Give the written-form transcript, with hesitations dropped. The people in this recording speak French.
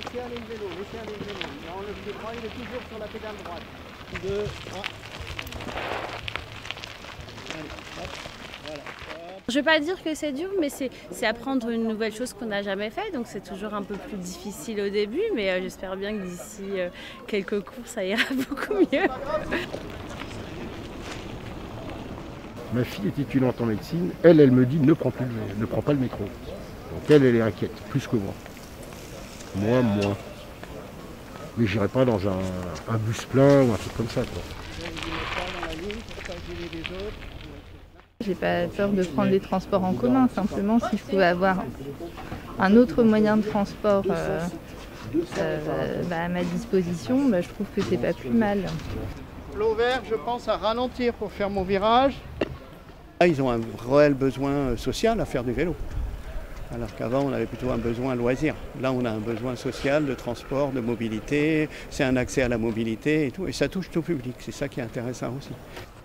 laissez aller le vélo, laissez aller le vélo. Non, le pied droit, il est toujours sur la pédale droite. 2, 3. Allez, hop, voilà. Je ne vais pas dire que c'est dur, mais c'est apprendre une nouvelle chose qu'on n'a jamais fait. Donc c'est toujours un peu plus difficile au début, mais j'espère bien que d'ici quelques cours, ça ira beaucoup mieux. Ma fille est étudiante en médecine. Elle me dit ne prends pas le métro. Donc elle est inquiète, plus que moi. Moi, moins. Mais j'irai pas dans un bus plein ou un truc comme ça, quoi. J'ai pas peur de prendre les transports en commun, simplement si je pouvais avoir un autre moyen de transport à ma disposition, je trouve que c'est pas plus mal. L'eau verte, je pense à ralentir pour faire mon virage. Ils ont un réel besoin social à faire du vélo. Alors qu'avant, on avait plutôt un besoin loisir. Là, on a un besoin social, de transport, de mobilité. C'est un accès à la mobilité et tout. Et ça touche tout public. C'est ça qui est intéressant aussi.